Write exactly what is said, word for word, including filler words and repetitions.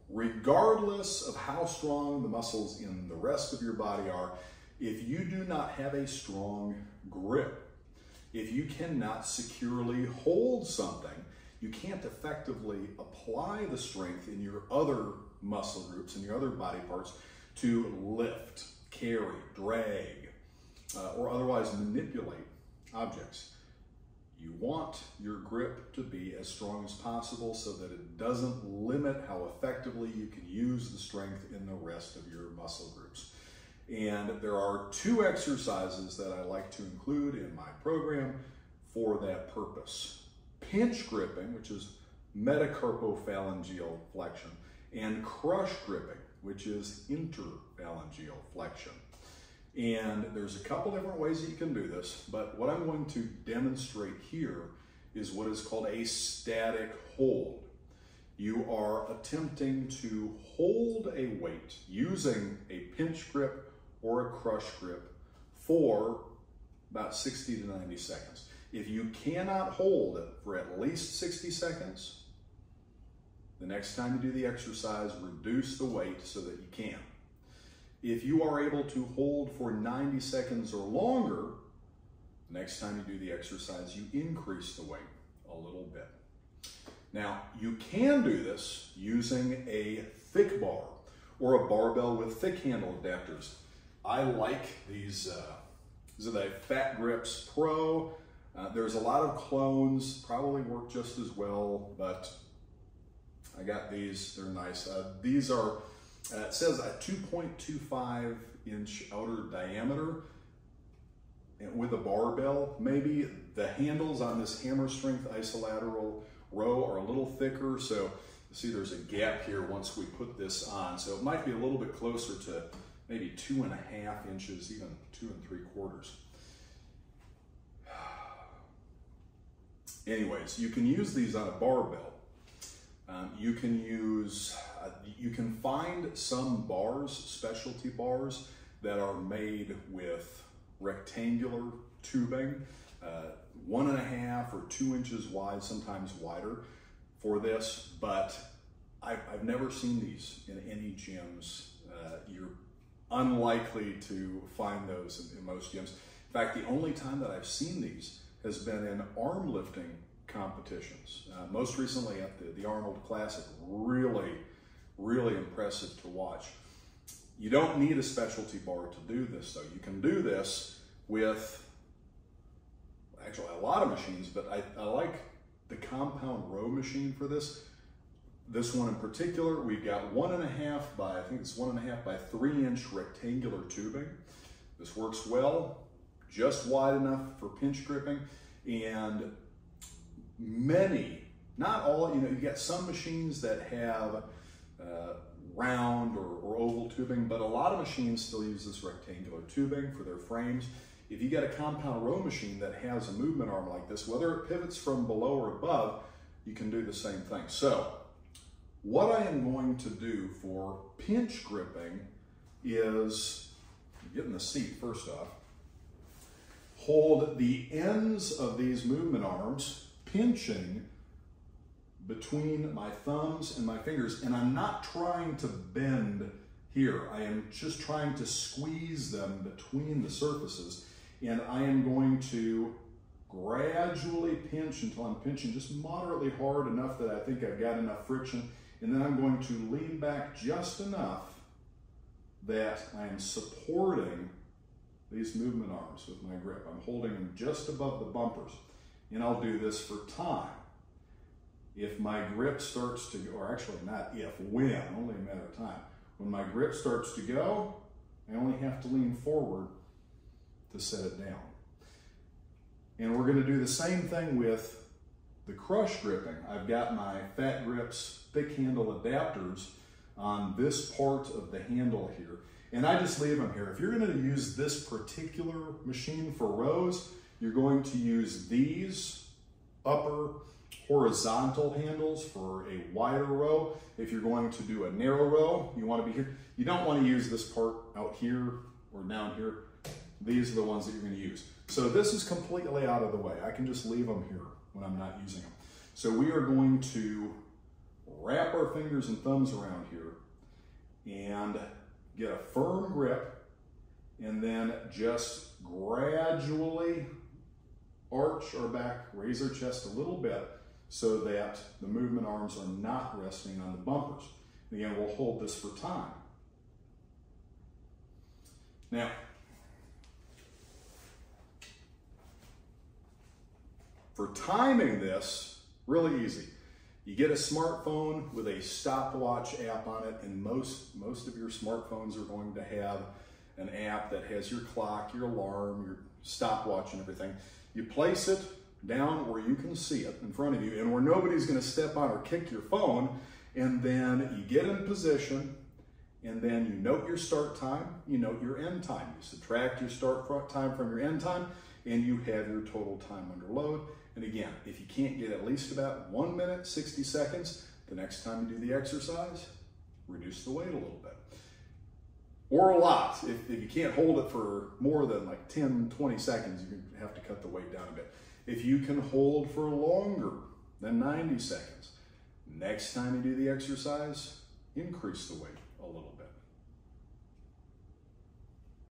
regardless of how strong the muscles in the rest of your body are, if you do not have a strong grip, if you cannot securely hold something, you can't effectively apply the strength in your other muscle groups and your other body parts to lift, carry, drag, uh, or otherwise manipulate objects. You want your grip to be as strong as possible so that it doesn't limit how effectively you can use the strength in the rest of your muscle groups. And there are two exercises that I like to include in my program for that purpose. Pinch gripping, which is metacarpophalangeal flexion, and crush gripping, which is interphalangeal flexion. And there's a couple different ways that you can do this, but what I'm going to demonstrate here is what is called a static hold. You are attempting to hold a weight using a pinch grip or a crush grip for about sixty to ninety seconds. If you cannot hold it for at least sixty seconds, the next time you do the exercise, reduce the weight so that you can. If you are able to hold for ninety seconds or longer, the next time you do the exercise, you increase the weight a little bit. Now, you can do this using a thick bar or a barbell with thick handle adapters. I like these, uh, these are the Fat Grips Pro. Uh, there's a lot of clones, probably work just as well, but I got these, they're nice. Uh, these are, uh, it says a two point two five inch outer diameter with a barbell. Maybe the handles on this hammer strength iso-lateral row are a little thicker, so you see there's a gap here once we put this on. So it might be a little bit closer to maybe two and a half inches, even two and three quarters. Anyways, you can use these on a barbell. Um, you can use, uh, you can find some bars, specialty bars, that are made with rectangular tubing, uh, one and a half or two inches wide, sometimes wider for this, but I've, I've never seen these in any gyms. Uh, you're unlikely to find those in, in most gyms. In fact, the only time that I've seen these has been in arm lifting competitions. Uh, most recently at the, the Arnold Classic. Really, really impressive to watch. You don't need a specialty bar to do this though. You can do this with actually a lot of machines, but I, I like the compound row machine for this. This one in particular, we've got one and a half by, I think it's one and a half by three inch rectangular tubing. This works well, just wide enough for pinch gripping, and many, not all, you know, you get some machines that have uh, round or, or oval tubing, but a lot of machines still use this rectangular tubing for their frames. If you get a compound row machine that has a movement arm like this, whether it pivots from below or above, you can do the same thing. So what I am going to do for pinch gripping is, get in the seat first off, hold the ends of these movement arms, pinching between my thumbs and my fingers, and I'm not trying to bend here. I am just trying to squeeze them between the surfaces, and I am going to gradually pinch until I'm pinching just moderately hard enough that I think I've got enough friction, and then I'm going to lean back just enough that I am supporting these movement arms with my grip. I'm holding them just above the bumpers, and I'll do this for time. If my grip starts to go, or actually not if, when, only a matter of time. When my grip starts to go, I only have to lean forward to set it down. And we're gonna do the same thing with the crush gripping. I've got my Fat Grips thick handle adapters on this part of the handle here. And I just leave them here. If you're gonna use this particular machine for rows, you're going to use these upper horizontal handles for a wider row. If you're going to do a narrow row, you want to be here. You don't want to use this part out here or down here. These are the ones that you're going to use. So this is completely out of the way. I can just leave them here when I'm not using them. So we are going to wrap our fingers and thumbs around here and get a firm grip, and then just gradually arch our back, raise our chest a little bit so that the movement arms are not resting on the bumpers. And again, we'll hold this for time. Now, for timing this, really easy. You get a smartphone with a stopwatch app on it, and most, most of your smartphones are going to have an app that has your clock, your alarm, your stopwatch and everything. You place it down where you can see it in front of you and where nobody's going to step on or kick your phone, and then you get in position, and then you note your start time, you note your end time. You subtract your start time from your end time, and you have your total time under load. And again, if you can't get at least about one minute, sixty seconds, the next time you do the exercise, reduce the weight a little bit. Or a lot. If, if you can't hold it for more than like ten, twenty seconds, you have to cut the weight down a bit. If you can hold for longer than ninety seconds, next time you do the exercise, increase the weight a little bit.